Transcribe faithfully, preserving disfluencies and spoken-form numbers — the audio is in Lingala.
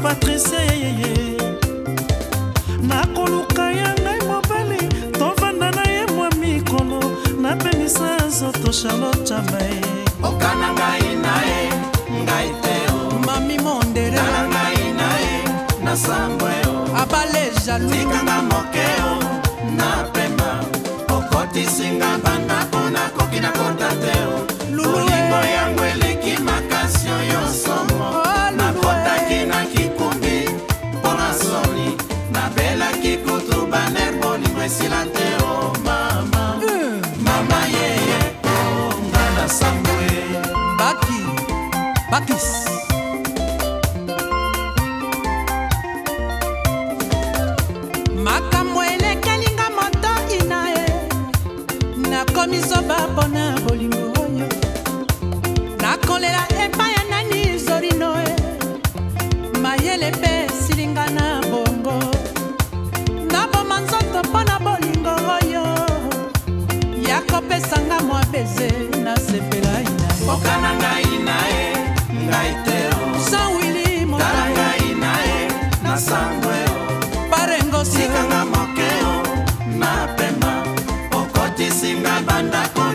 Patricia yeye nakoluka ya ngai mobali tovanda na ye mwa mikolo napemisa nzoto Charlotte Chambaye okana ngai nae ngai teo mami mondere okana ngai nae na sambweo abale jaloux tikanga mokeo na pema okoti singa banda pona koki na kontateo lulingo yangu eleki makasio yo somo na kotaki na kikumbi pona soni na bela kikutu baner bolingo esila teo mama mama yeye oh ngana sambwe baki bakis makambo elekelinga moto inae nakomisoba mpona bolingo oyo nakolela epai ya nani zorinoe mayele mpe silinga na bongo naboma nzoto mpona bolingo oyo yakopesanga mwa beze nasepela inae okana ngai nae ngai teo sanwili tala ngai nae na sambweo parengo tikanga mokeo na pema okoti singa bandako